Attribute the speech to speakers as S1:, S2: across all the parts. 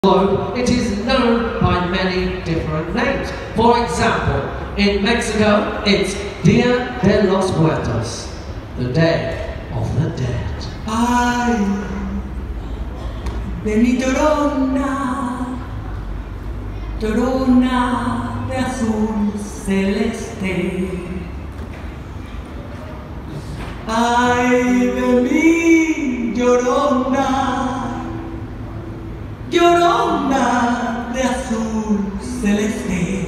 S1: globe, it is known by many different names. For example, in Mexico, it's Dia de los Muertos, the Day of the Dead.
S2: Ay, de mi Llorona, Llorona de azul celeste. Ay, de mi Llorona, Llorona de azul celeste.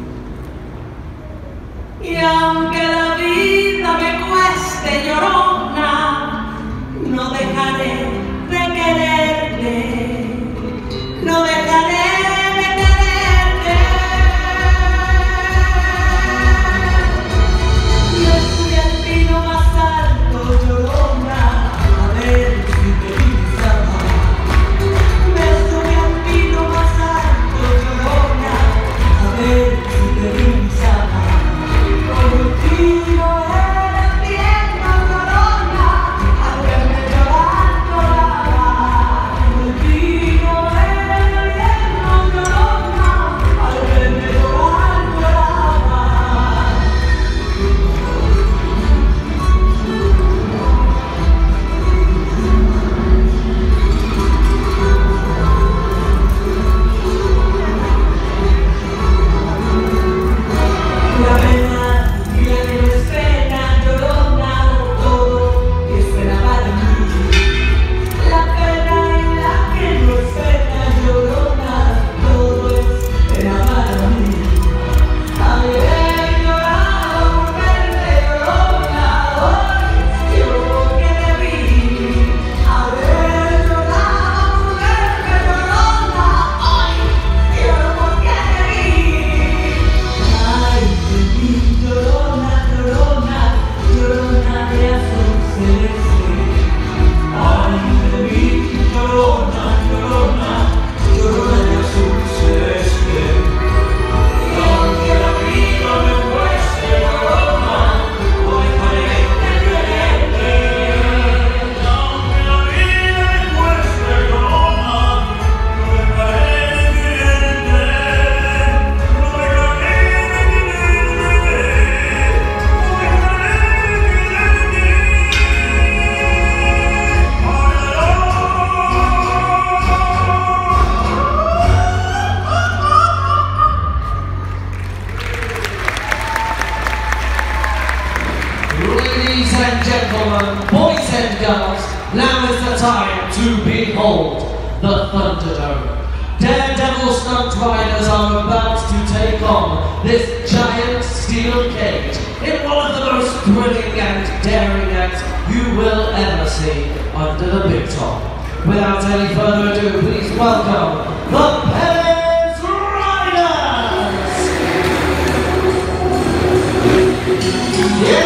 S2: Y aunque la vida me cueste, Llorona, no dejaré de quererte, no dejaré de quererte. Me subí al pino más alto, Llorona, a ver si te divisaba. Me subí al pino más alto, Llorona, a ver si te divisaba. Con un tiro en la pierna, Llorona, a verme llorar, lloraba. Con un tiro en la pierna, Llorona, a verme llorar, lloraba. La pena y la que no es pena, Llorona, todo esperaba de mí. La pena y la que no es pena, Llorona, todo esperaba de mí. Haber llorado por verte, Llorona, hoy lloro porque te vi. Haber llorado por verte, Llorona, hoy lloro porque te vi. Ay, de mi Llorona, Llorona, Llorona de azul celeste. Ay, de mi Llorona, Llorona, Llorona de azul celeste. Y aunque la vida me cueste, Llorona, no dejaré de quererte. Y aunque la vida me cueste, Llorona, no dejaré de quererte. No dejaré de
S1: Ladies and gentlemen, boys and girls, now is the time to behold the Thunderdome. Daredevil stunt riders are about to take on this giant steel cage in one of the most thrilling and daring acts you will ever see under the big top. Without any further ado, please welcome the Perez Riders! Yeah!